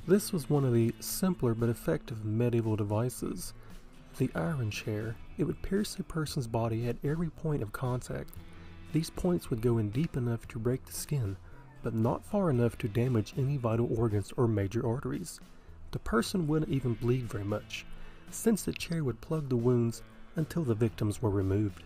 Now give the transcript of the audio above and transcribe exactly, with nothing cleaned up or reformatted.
This was one of the simpler but effective medieval devices. The iron chair. It would pierce a person's body at every point of contact. These points would go in deep enough to break the skin, but not far enough to damage any vital organs or major arteries. The person wouldn't even bleed very much, since the chair would plug the wounds until the victims were removed.